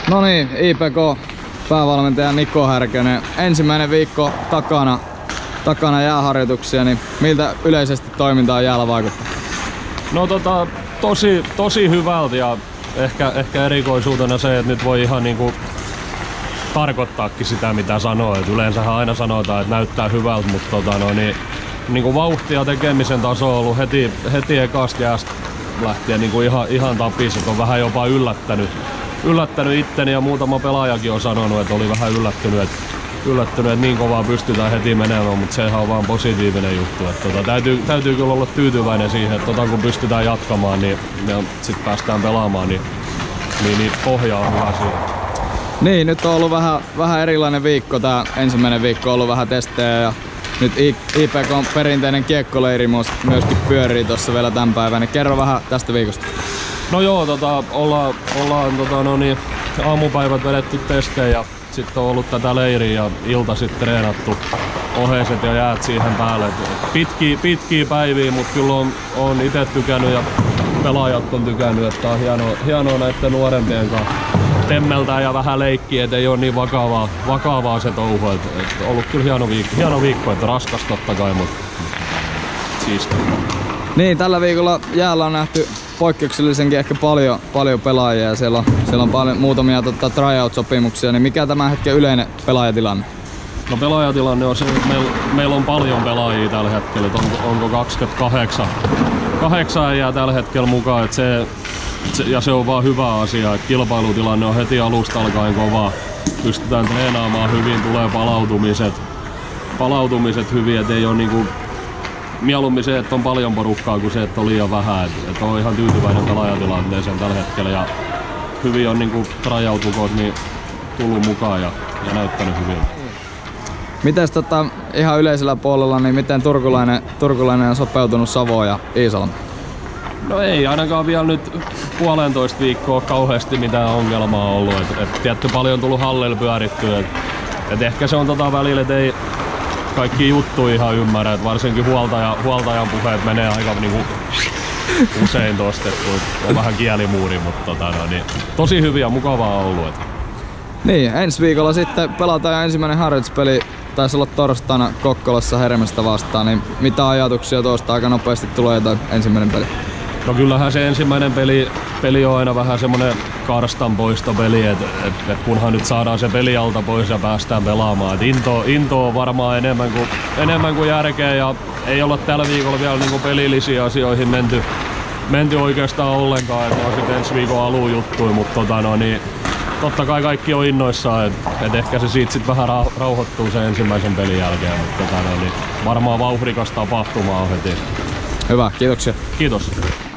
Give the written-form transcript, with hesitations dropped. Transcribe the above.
No niin, IPK päävalmentaja Niko Härkönen. Ensimmäinen viikko takana jääharjoituksia, niin miltä yleisesti toiminta on jäällä vaikuttaa? No tosi hyvältä ja ehkä erikoisuutena se, että nyt voi ihan niinku tarkoittaakin sitä mitä sanoo. Et yleensähän aina sanotaan, että näyttää hyvältä, mutta niinku vauhti ja tekemisen taso on ollut heti ekasta jäästä lähtien niinku ihan tapissa, että on vähän jopa yllättänyt itteni ja muutama pelaajakin on sanonut, että oli vähän yllättynyt, että niin kovaa pystytään heti menemään, mutta sehän on vaan positiivinen juttu. Täytyy kyllä olla tyytyväinen siihen, että kun pystytään jatkamaan, niin sitten päästään pelaamaan, niin pohja on hyvä siihen. Niin, nyt on ollut vähän erilainen viikko. Tää ensimmäinen viikko on ollut vähän testejä ja nyt IPK on perinteinen kiekkoleiri myöskin pyörii tuossa vielä tämän päivän. Niin kerro vähän tästä viikosta. No joo, ollaan aamupäivät vedetty testejä ja sitten on ollut tätä leiriä ja ilta sitten treenattu oheiset ja jäät siihen päälle. Pitkiä päiviä, mutta kyllä on itse tykännyt ja pelaajat on tykännyt, että on hienoa näiden nuorempien kanssa temmeltää ja vähän leikkiä, et ei ole niin vakavaa se touhu. Et ollut kyllä hieno viikko, että raskas totta kai, mutta siistiä. Niin, tällä viikolla jäällä on nähty poikkeuksellisenkin ehkä paljon pelaajia ja siellä on paljon muutamia tryout-sopimuksia, niin mikä tämän hetken yleinen pelaajatilanne? No pelaajatilanne on se, että meillä on paljon pelaajia tällä hetkellä, onko 28 jää tällä hetkellä mukaan, että se on vaan hyvä asia, että kilpailutilanne on heti alusta alkaen kova, pystytään treenaamaan hyvin, tulee palautumiset hyvin, et ei ole niinku mieluummin se, että on paljon porukkaa kuin se, että on liian vähän. Että on ihan tyytyväinen pelaajatilanteeseen tällä hetkellä ja hyvin on niinku tryout-ukot niin tullut mukaan ja näyttänyt hyvin. Mites ihan yleisellä puolella, niin miten turkulainen on sopeutunut Savoon ja Iisalmeen? No ei ainakaan vielä nyt 1,5 viikkoa kauheasti mitään ongelmaa ollut. Tietty paljon tullut hallilla pyörittyä. Et ehkä se on välillä, että ei kaikki juttuja ihan ymmärrä, että varsinkin huoltajan puheet menee aika niinku usein tosta, on vähän kielimuuri, mutta niin, tosi hyviä, mukavaa ollut. Niin, ensi viikolla sitten pelataan ensimmäinen harjoituspeli, taisi olla torstaina Kokkolassa Hermestä vastaan, niin mitä ajatuksia tuosta aika nopeasti tulee toi ensimmäinen peli? No kyllähän se ensimmäinen peli on aina vähän semmonen karstan poistopeli, että kunhan nyt saadaan se peli alta pois ja päästään pelaamaan. Into on varmaan enemmän kuin järkeä ja ei olla tällä viikolla vielä niinku pelillisiin asioihin menty oikeastaan ollenkaan, että on sitten ensi viikon alun juttuja, mutta totta kai kaikki on innoissaan, että ehkä se siitä sit vähän rauhoittuu sen ensimmäisen pelin jälkeen, mutta varmaan vauhdikas tapahtuma on heti. Hyvä, kiitoksia. Kiitos.